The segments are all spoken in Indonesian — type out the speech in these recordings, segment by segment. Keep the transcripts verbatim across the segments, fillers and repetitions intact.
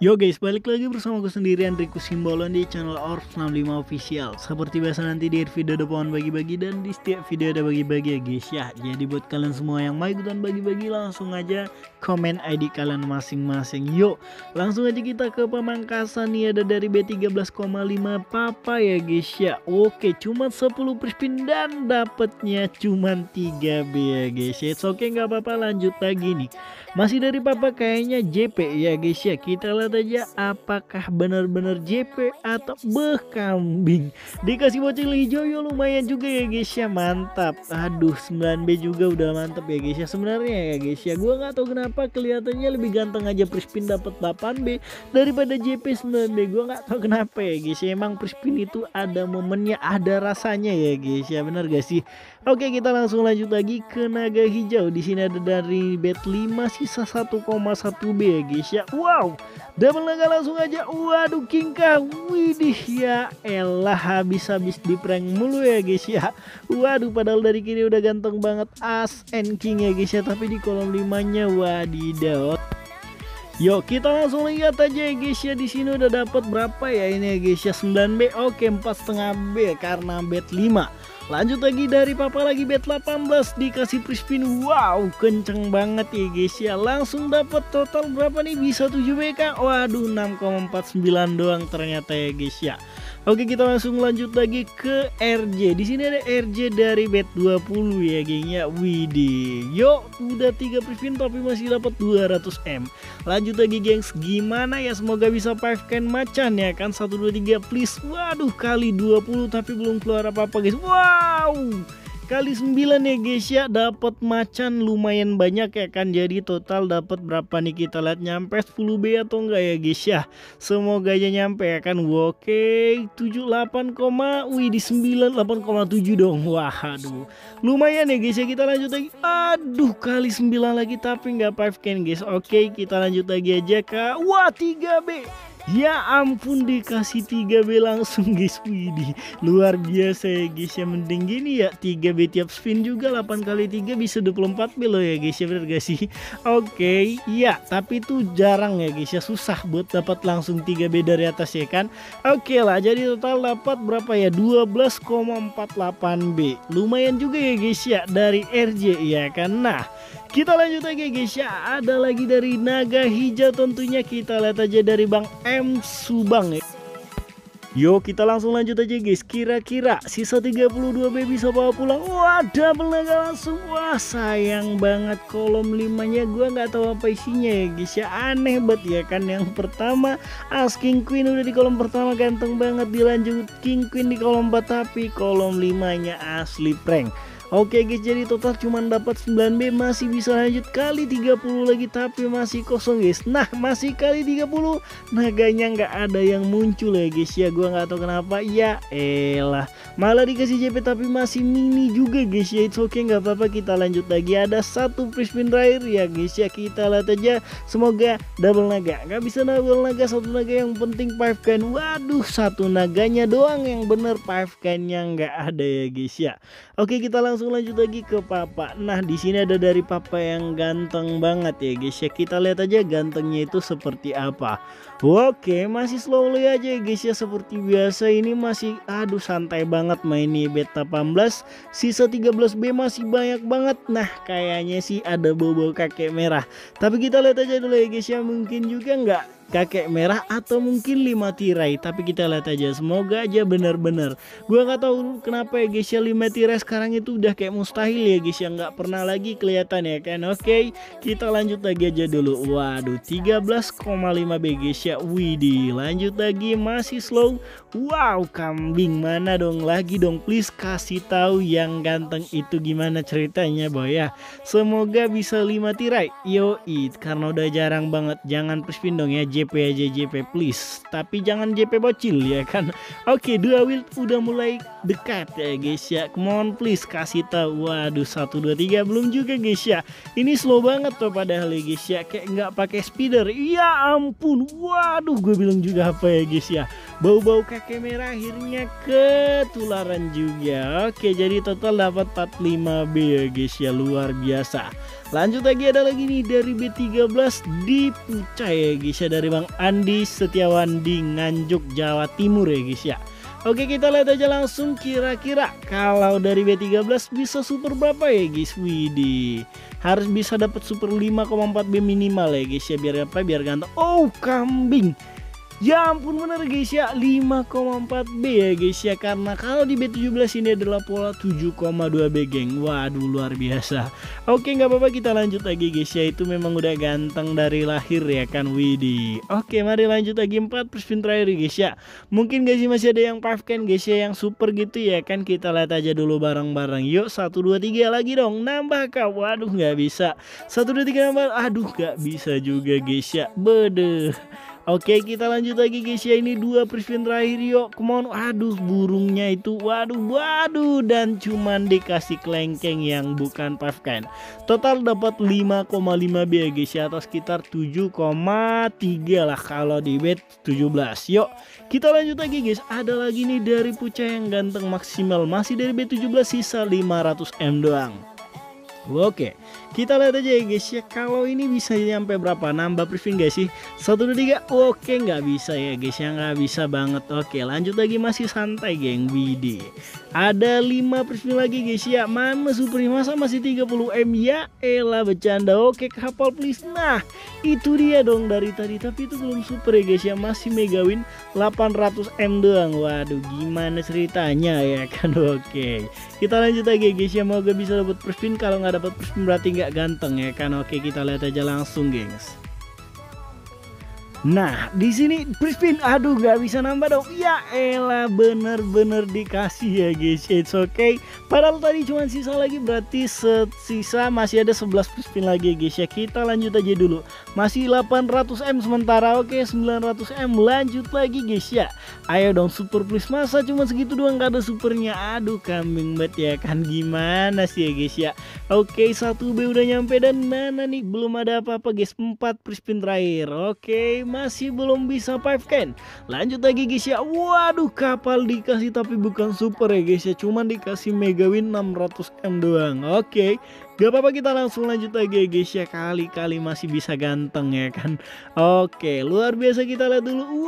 Yo guys, balik lagi bersama gue sendirian Riku Simbolon di channel Orf enam lima Official. Seperti biasa nanti di video depan bagi-bagi dan di setiap video ada bagi-bagi ya guys ya. Jadi buat kalian semua yang mau ikutan bagi-bagi langsung aja komen I D kalian masing-masing. Yuk, langsung aja kita ke pemangkasan nih, ada dari B tiga belas koma lima Papa ya guys ya. Oke, cuma sepuluh perspin dan dapatnya cuma tiga B ya guys ya. Oke, nggak apa-apa, lanjut lagi nih. Masih dari Papa kayaknya J P ya guys ya. Kita lihat aja apakah benar-benar J P atau beh kambing. Dikasih bocil hijau ya, lumayan juga ya guys ya, mantap. Aduh, sembilan B juga udah mantap ya guys ya. Sebenarnya ya guys ya, gua nggak tahu kenapa kelihatannya lebih ganteng aja Prispin dapat delapan B daripada J P sembilan B. Gua nggak tahu kenapa ya guys ya. Emang Prispin itu ada momennya, ada rasanya ya guys ya, benar gak sih? Oke, kita langsung lanjut lagi ke naga hijau. Di sini ada dari bet lima sisa satu koma satu B ya guys ya. Wow, double naga langsung aja. Waduh, Kingka. Widih, ya elah, habis-habis di prank mulu ya guys ya. Waduh, padahal dari kiri udah ganteng banget As and King ya guys ya, tapi di kolom limanya wadidaw. Yuk kita langsung lihat aja ya guys ya. Di sini udah dapat berapa ya ini ya guys ya, sembilan B. Oke, empat koma lima B karena bet lima. Lanjut lagi dari Papa lagi bet delapan belas dikasih Prispin. Wow, kenceng banget ya guys ya. Langsung dapat total berapa nih? Bisa tujuh B kah? Waduh, enam koma empat sembilan doang ternyata ya guys ya. Oke, kita langsung lanjut lagi ke R J. Di sini ada R J dari bet dua puluh ya geng ya. Widih. Yuk, udah tiga Prispin tapi masih dapat dua ratus M. Lanjut lagi gengs. Gimana ya? Semoga bisa five can macan ya kan. satu dua tiga please. Waduh, kali dua puluh tapi belum keluar apa-apa guys. Wow, kali sembilan ya guys ya, dapat macan lumayan banyak ya kan. Jadi total dapat berapa nih, kita lihat nyampe sepuluh B atau enggak ya guys ya. Semoga aja nyampe ya kan. Oke, tujuh puluh delapan, wih di sembilan, delapan koma tujuh dong. Wah, aduh, lumayan ya guys ya. Kita lanjut lagi. Aduh, kali sembilan lagi tapi nggak five can guys. Oke, kita lanjut lagi aja ke wah tiga B. Ya ampun, dikasih tiga B langsung guys. Widih, luar biasa ya guys ya. Mending gini ya, tiga B tiap spin juga, delapan kali tiga bisa dua puluh empat B loh ya guys ya, bener gak sih? Oke, iya, tapi itu jarang ya guys ya, susah buat dapat langsung tiga B dari atas ya kan. Oke lah, jadi total dapat berapa ya, dua belas koma empat delapan B. Lumayan juga ya guys ya dari R J ya kan. Nah, kita lanjut lagi guys ya, ada lagi dari naga hijau tentunya. Kita lihat aja dari Bang M Subang ya. Yo, kita langsung lanjut aja guys. Kira-kira sisa tiga puluh dua B bisa bawa pulang. Wah, double naga langsung. Wah, sayang banget kolom limanya gua nggak tahu apa isinya ya guys ya. Aneh banget ya kan. Yang pertama As King Queen udah di kolom pertama ganteng banget, dilanjut King Queen di kolom empat tapi kolom limanya asli prank. Oke guys, jadi total cuma dapat sembilan B, masih bisa lanjut kali tiga puluh lagi tapi masih kosong guys. Nah, masih kali tiga puluh, naganya nggak ada yang muncul ya guys ya. Gua nggak tahu kenapa. Ya elah, malah dikasih J P tapi masih mini juga guys ya. It's okay, nggak apa-apa, kita lanjut lagi. Ada satu Prispin terakhir ya guys ya. Kita lihat aja, semoga double naga. Nggak bisa double naga, satu naga yang penting five can. Waduh, satu naganya doang yang bener, five can-nya nggak ada ya guys ya. Oke, kita langsung lanjut lagi ke Papa. Nah, di sini ada dari Papa yang ganteng banget ya guys ya. Kita lihat aja gantengnya itu seperti apa. Oke, masih slowly aja ya guys ya, seperti biasa. Ini masih aduh santai banget main nih bet delapan belas, sisa tiga belas B masih banyak banget. Nah, kayaknya sih ada bobo kakek merah. Tapi kita lihat aja dulu ya guys ya, mungkin juga nggak kakek merah atau mungkin lima tirai, tapi kita lihat aja, semoga aja bener-bener. Gua nggak tahu kenapa ya guys ya, lima tirai sekarang itu udah kayak mustahil ya guys ya, nggak pernah lagi kelihatan ya kan. Oke, kita lanjut lagi aja dulu. Waduh, tiga belas koma lima B guys ya. Widih, lanjut lagi, masih slow. Wow, kambing mana dong lagi dong, please kasih tahu yang ganteng itu gimana ceritanya boy ya. Semoga bisa lima tirai. Yoi, karena udah jarang banget, jangan Prispin dong ya, J P aja J P please, tapi jangan J P bocil ya kan. Oke, dua wheel udah mulai dekat ya guys ya, come on please kasih tahu. Waduh, satu dua tiga belum juga guys ya. Ini slow banget tuh padahal ya guys ya, kayak nggak pakai speeder. Ya ampun, waduh, gue bilang juga apa ya guys ya. Bau-bau kakek merah akhirnya ketularan juga. Oke, jadi total dapat empat puluh lima B ya guys ya, luar biasa. Lanjut lagi, ada lagi nih dari B tiga belas di Pucai ya guys ya, dari Bang Andi Setiawan di Nganjuk Jawa Timur ya guys ya. Oke, kita lihat aja langsung kira-kira kalau dari B tiga belas bisa super berapa ya guys. Widih, harus bisa dapat super lima koma empat B minimal ya guys ya, biar apa, biar ganteng. Oh, kambing. Ya ampun, bener guys ya, lima koma empat B ya guys ya, karena kalau di B tujuh belas ini adalah pola tujuh koma dua B geng. Waduh, luar biasa. Oke, nggak apa-apa, kita lanjut lagi guys ya, itu memang udah ganteng dari lahir ya kan. Widih. Oke, mari lanjut lagi, empat perspin terakhir guys ya. Mungkin guys masih ada yang Puffcan guys ya, yang super gitu ya kan. Kita lihat aja dulu bareng-bareng. Yuk, satu dua tiga lagi dong, nambah kak. Waduh, nggak bisa. Satu dua tiga nambah, aduh nggak bisa juga guys ya, bede. Oke, kita lanjut lagi guys ya, ini dua perspin terakhir yuk, come on. Aduh, burungnya itu, waduh waduh, dan cuman dikasih kelengkeng yang bukan Puffcan. Total dapat lima koma lima B ya guys ya, atau sekitar tujuh koma tiga lah kalau di B tujuh belas. Yuk, kita lanjut lagi guys, ada lagi nih dari Pucai yang ganteng maksimal, masih dari B tujuh belas, sisa lima ratus M doang. Oke, kita lihat aja ya guys ya, kalau ini bisa nyampe berapa, nambah perspin guys sih, satu dua tiga. Oke, nggak bisa ya guys ya, nggak bisa banget. Oke, lanjut lagi, masih santai geng. Widih, ada lima perspin lagi guys ya, mana super masa masih tiga puluh M. Ya elah, bercanda. Oke, kapal please. Nah, itu dia dong dari tadi, tapi itu belum super ya guys ya, masih mega win delapan ratus M doang. Waduh, gimana ceritanya ya kan. Oke, kita lanjut lagi guys ya, moga bisa dapat perspin. Kalau nggak dapat perspin berarti nggak ganteng ya kan. Oke, kita lihat aja langsung gengs. Nah, di sini perspin, aduh nggak bisa nambah dong. Ya elah, bener-bener dikasih ya guys. It's okay. Padahal tadi cuma sisa lagi, berarti sisa masih ada sebelas perspin lagi guys ya. Kita lanjut aja dulu. Masih delapan ratus M sementara. Oke, sembilan ratus M. Lanjut lagi guys ya. Ayo dong super please. Masa cuma segitu doang nggak ada supernya. Aduh, kambing banget ya kan. Gimana sih ya guys ya. Oke, satu B udah nyampe, dan mana nih belum ada apa-apa guys. empat perspin terakhir. Oke, masih belum bisa Puffcan. Lanjut lagi guys ya. Waduh, kapal dikasih tapi bukan super ya guys ya, cuman dikasih mega win enam ratus M doang. Oke, gak apa-apa, kita langsung lanjut lagi ya guys ya, kali-kali masih bisa ganteng ya kan. Oke, luar biasa, kita lihat dulu.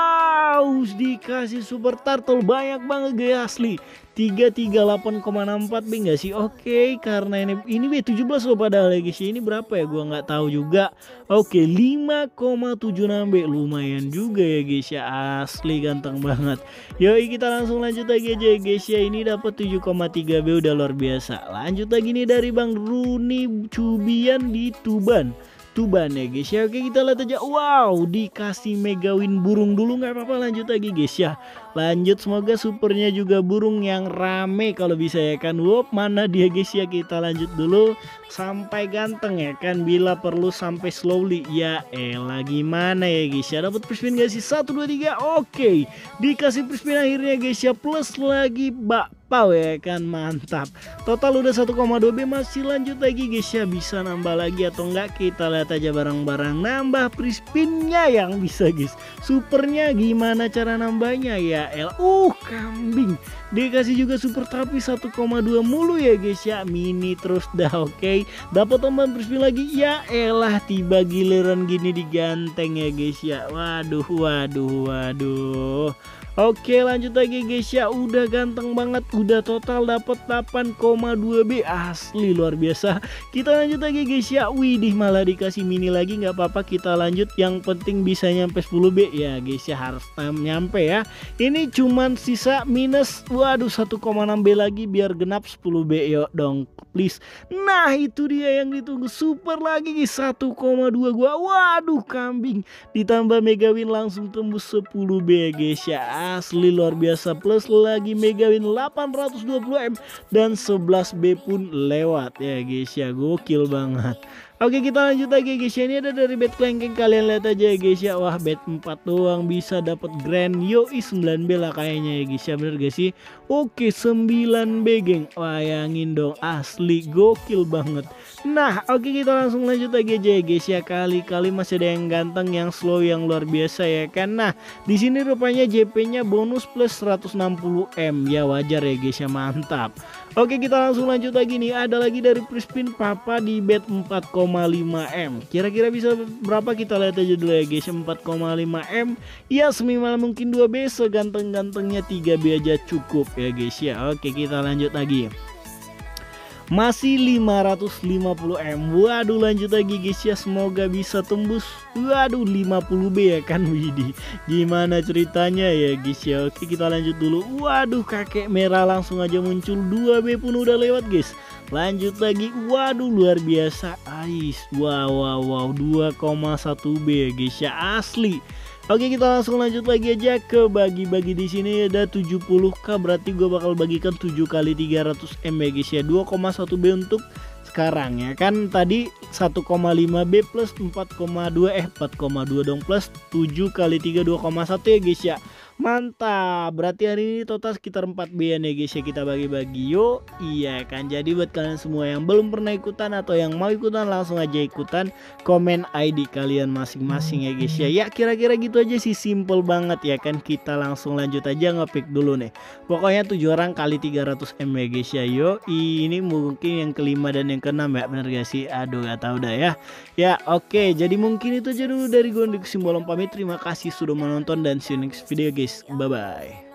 Wow, dikasih super turtle banyak banget guys, asli tiga tiga delapan koma enam empat B nggak sih? Oke, karena ini ini B tujuh belas loh padahal ya guys. Ini berapa ya? Gua nggak tahu juga. Oke, lima koma tujuh enam B, lumayan juga ya guys ya. Asli ganteng banget. Yoi, kita langsung lanjut lagi aja ya guys ya. Ini dapat tujuh koma tiga B, udah luar biasa. Lanjut lagi nih dari Bang Runi Cubian di Tuban. Tuban ya guys ya. Oke, kita lihat aja. Wow, dikasih mega win burung dulu, nggak apa-apa, lanjut lagi guys ya. Lanjut, semoga supernya juga burung yang rame kalau bisa ya kan. Wop, mana dia guys ya. Kita lanjut dulu sampai ganteng ya kan, bila perlu sampai slowly. Ya elah, gimana ya guys ya, dapat perspin gak sih? Satu dua tiga. Oke, dikasih perspin akhirnya guys ya, plus lagi bakpao ya kan, mantap. Total udah satu koma dua B. Masih lanjut lagi guys ya, bisa nambah lagi atau enggak, kita lihat aja bareng-bareng. Nambah perspinnya yang bisa guys, supernya gimana cara nambahnya ya el. Uh, kambing dikasih juga super tapi satu koma dua mulu ya guys ya, mini terus dah. Oke, dapat tambahan perspin lagi. Ya elah, tiba giliran gini diganteng ya guys ya. Waduh waduh waduh. Oke, lanjut lagi guys ya, udah ganteng banget, udah total dapat delapan koma dua B, asli luar biasa. Kita lanjut lagi guys ya. Widih, malah dikasih mini lagi, nggak apa-apa, kita lanjut, yang penting bisa nyampe sepuluh B ya guys ya, harus nyampe ya. Ini cuman sisa minus, waduh, satu koma enam B lagi biar genap sepuluh B. Yuk dong please. Nah, itu dia yang ditunggu, super lagi guys, satu koma dua gua. Waduh, kambing ditambah mega win langsung tembus sepuluh B ya guys ya. Asli luar biasa, plus lagi mega win delapan ratus dua puluh M dan sebelas B pun lewat ya guys ya, gokil banget. Oke, kita lanjut lagi guys ya. Ini ada dari bet kelengkeng, kalian lihat aja ya guys ya. Wah, bet empat doang bisa dapat grand. Yoi sembilan B lah kayaknya ya guys ya, bener gak sih? Oke, sembilan B geng. Bayangin dong, asli gokil banget. Nah, oke kita langsung lanjut lagi aja ya guys ya. Kali-kali masih ada yang ganteng, yang slow, yang luar biasa ya kan. Nah, di sini rupanya J P-nya bonus plus seratus enam puluh M. Ya wajar ya guys ya, mantap. Oke, kita langsung lanjut lagi nih. Ada lagi dari Prispin Papa di bet empat koma lima M. Kira-kira bisa berapa, kita lihat aja dulu ya guys. empat koma lima M. Ya seminimal mungkin dua B, seganteng-gantengnya tiga B aja cukup ya guys ya. Oke, kita lanjut lagi. Masih lima ratus lima puluh M. Waduh, lanjut lagi guys ya. Semoga bisa tembus. Waduh, lima puluh B ya kan. Widih, gimana ceritanya ya guys ya. Oke, kita lanjut dulu. Waduh, kakek merah langsung aja muncul. Dua B pun udah lewat guys. Lanjut lagi. Waduh, luar biasa. Ais. Wow wow wow, dua koma satu B ya guys ya, asli. Oke, kita langsung lanjut lagi aja ke bagi-bagi. Di sini ada tujuh puluh K, berarti gue bakal bagikan tujuh kali tiga ratus M ya guys ya. dua koma satu B untuk sekarang ya kan. Tadi satu koma lima B plus empat koma dua eh empat koma dua dong, plus tujuh kali tiga dua koma satu ya guys ya. Mantap, berarti hari ini total sekitar empat B-an ya guys ya kita bagi-bagi. Yo, iya kan. Jadi buat kalian semua yang belum pernah ikutan atau yang mau ikutan, langsung aja ikutan, komen I D kalian masing-masing ya guys ya. Ya kira-kira gitu aja sih, simple banget ya kan. Kita langsung lanjut aja ngepick dulu nih. Pokoknya tujuh orang kali tiga ratus M ya guys ya. Yo, ini mungkin yang kelima dan yang keenam ya, bener gak sih? Aduh, gak tahu dah ya. Ya oke, jadi mungkin itu aja dulu dari gue, Hendrik Simbolon pamit. Terima kasih sudah menonton dan see you next video guys. Bye bye.